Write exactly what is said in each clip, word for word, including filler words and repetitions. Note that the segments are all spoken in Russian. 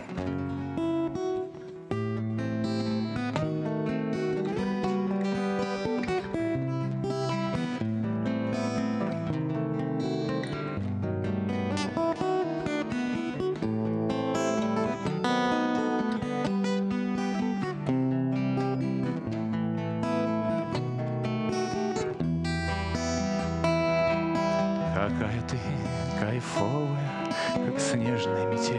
Какая ты кайфовая, как снежная метель.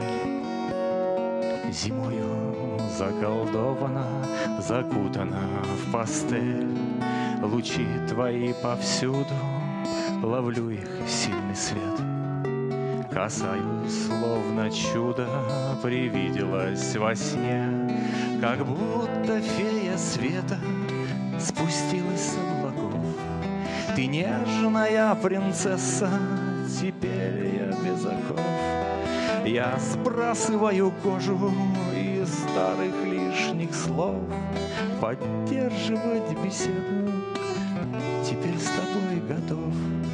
Зимою заколдована, закутана в пастель. Лучи твои повсюду, ловлю их сильный свет. Касаюсь, словно чудо привиделось во сне, как будто фея света спустилась с облаков. Ты нежная принцесса, теперь я без оков. Я сбрасываю кожу из старых лишних слов. Поддерживать беседу теперь с тобой готов.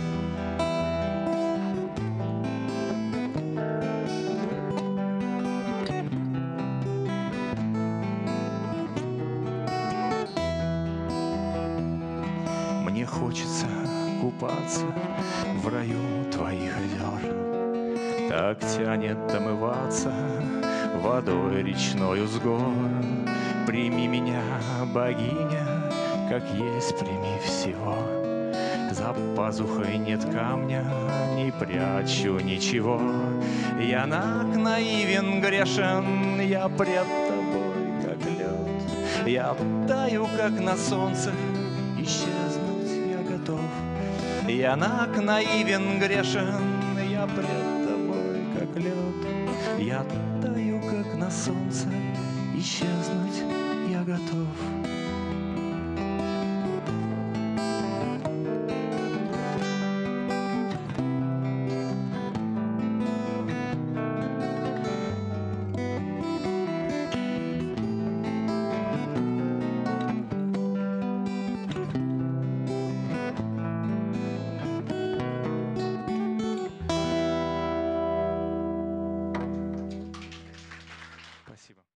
Мне хочется купаться в раю твоих озер. Так тянет омываться водой речною с гор. Прими меня, богиня, как есть прими всего. За пазухой нет камня, не прячу ничего. Я наг, наивен, грешен, я пред тобой, как лед. Я таю, как на солнце, исчезнуть я готов. Я наг, наивен, грешен, я пред тобой, как лед. Я таю, как на солнце, исчезнуть я готов.